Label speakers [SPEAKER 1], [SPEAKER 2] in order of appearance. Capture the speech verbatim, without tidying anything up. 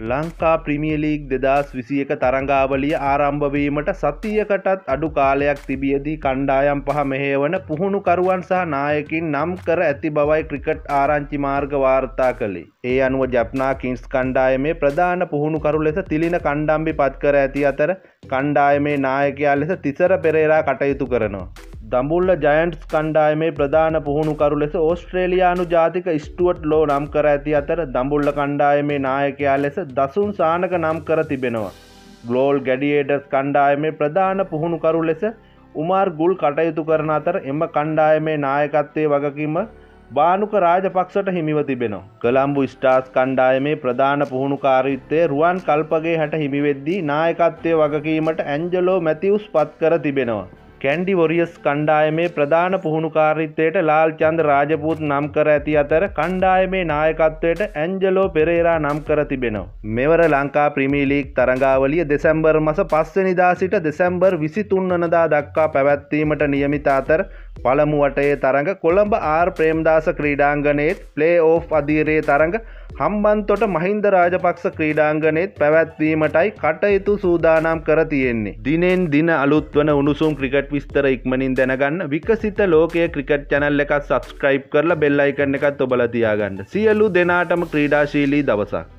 [SPEAKER 1] Lanka premier league දෙදහස් විසි එක තරඟාවලිය ආරම්භ වීමට සතියකටත් අඩු කාලයක් තිබියදී කණ්ඩායම් පහ මෙහෙයවන පුහුණුකරුවන් සහ නායකින් නම් කර ඇති බවයි ක්‍රිකට් ආරංචි මාර්ග වාර්තා කළේ. ඒ අනුව ජප්නා කිංස් කණ්ඩායමේ ප්‍රධාන පුහුණුකරු ලෙස තිලින කණ්ඩම්බි පත් කර ඇති අතර කණ්ඩායමේ නායකයා ලෙස තිසර පෙරේරා කටයුතු කරනවා. දඹුල්ල ජයන්ට්ස් කණ්ඩායමේ ප්‍රධාන පුහුණුකරු ලෙස ඕස්ට්‍රේලියානු ජාතික ස්ටුවර්ට් ලෝ නම් කර ඇති අතර දඹුල්ල කණ්ඩායමේ නායකයා ලෙස දසුන් සානක නම් කර තිබෙනවා. ග්ලෝල් ගැඩියේටර්ස් කණ්ඩායමේ ප්‍රධාන පුහුණුකරු ලෙස උමාර් ගුල් කටයුතු කරන අතර එම කණ්ඩායමේ නායකත්වයේ වගකීම බානුක රාජපක්ෂට හිමිව තිබෙනවා. කොළඹ ස්ටාර්ස් කණ්ඩායමේ ප්‍රධාන පුහුණුකාරීත්වය රුවන් කල්පගේ හැට හිමි වෙද්දී නායකත්වයේ වගකීමට ඇන්ජලෝ මැතිව්ස් පත් කර තිබෙනවා. කැන්ඩි වොරියර්ස් කණ්ඩායමේ ප්‍රධාන පුහුණුකාරීත්වයට ලාල් චන්ද රාජපූත් නම් කර ඇති අතර කණ්ඩායමේ නායකත්වයට ඇන්ජලෝ පෙරේරා නම් කර තිබෙනවා. මෙවර ලංකා ප්‍රීමියර් ලීග් තරඟාවලිය දෙසැම්බර් මාස පහ වෙනිදා සිට දෙසැම්බර් විසි තුන් වනදා දක්වා පැවැත්වීමට නියමිත අතර පළමු වටයේ තරඟ කොළඹ ආර් ප්‍රේමදාස ක්‍රීඩාංගණයේත් ප්ලේ ඕෆ් අදියරේ තරඟ හම්බන්තොට මහින්ද රාජපක්ෂ ක්‍රීඩාංගණයේත් පැවැත්වීමටයි කටයුතු සූදානම් කර තියෙන්නේ. දිනෙන් දින අලුත් වන උණුසුම් ක්‍රිකට් විස්තර ඉක්මනින් දැනගන්න විකසිත ලෝකයේ ක්‍රිකට් channel එකත් subscribe කරලා bell icon එකත් ඔබලා තියාගන්න. සියලු දෙනාටම ක්‍රීඩාශීලී දවසක්.